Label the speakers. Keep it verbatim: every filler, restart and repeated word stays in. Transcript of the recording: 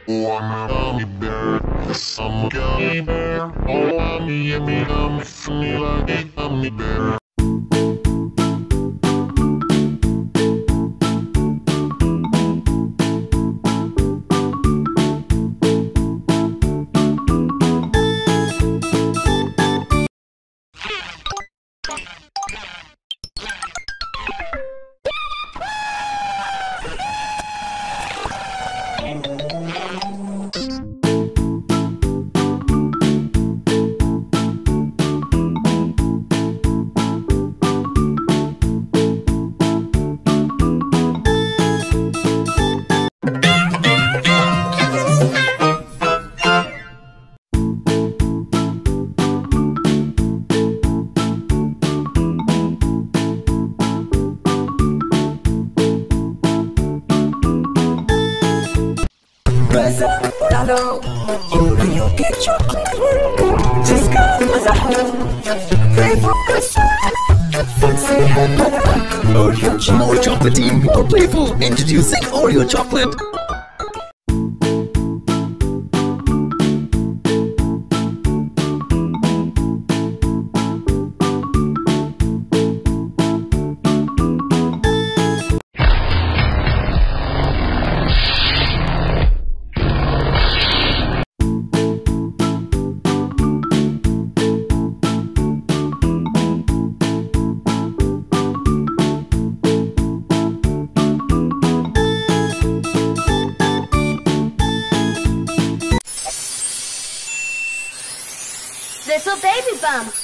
Speaker 1: Oh, I'm a gummy bear. Yes, I'm a gummy bear. Oh, I'm a yummy gummy, funny like a gummy bear.
Speaker 2: Hello, you will get chocolate. Just come as a pray for Christmas. Fancy hamburger. Oreo more chocolatey, more playful. Introducing Oreo chocolate.
Speaker 3: Little baby bump.